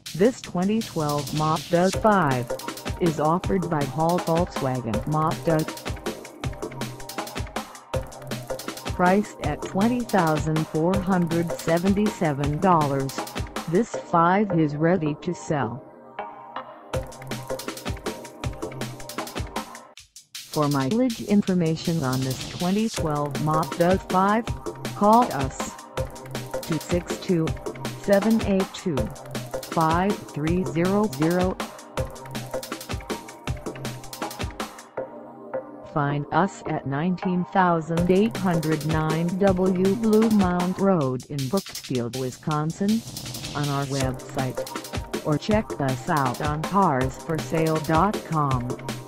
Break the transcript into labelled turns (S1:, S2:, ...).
S1: This 2012 Mazda 5 is offered by Volkswagen Mazda. Priced at $20,477, this 5 is ready to sell. For mileage information on this 2012 Mazda 5, call us 262-782-5300. Find us at 19809 W Bluemound Road in Brooksfield, Wisconsin, on our website, or check us out on carsforsale.com.